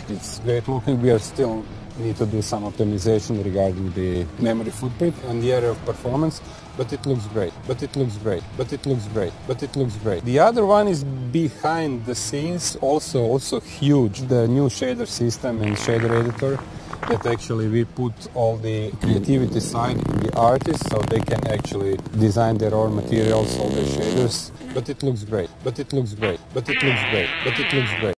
It's great looking. We are still need to do some optimization regarding the memory footprint and the area of performance, but it looks great, but it looks great, but it looks great, but it looks great. The other one is behind the scenes, also huge. The new shader system and shader editor, that actually we put all the creativity side in the artists so they can actually design their own materials, all their shaders. But it looks great, but it looks great, but it looks great, but it looks great.